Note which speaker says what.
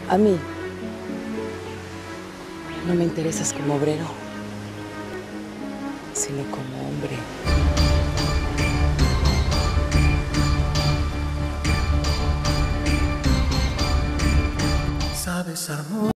Speaker 1: A mí no me interesas como obrero, sino como hombre.
Speaker 2: Sabes, amor.